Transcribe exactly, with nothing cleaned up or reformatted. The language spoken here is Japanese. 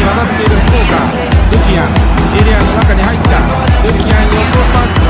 渡っている福岡。ルキアンエリアの中に入った。ルキアン横パス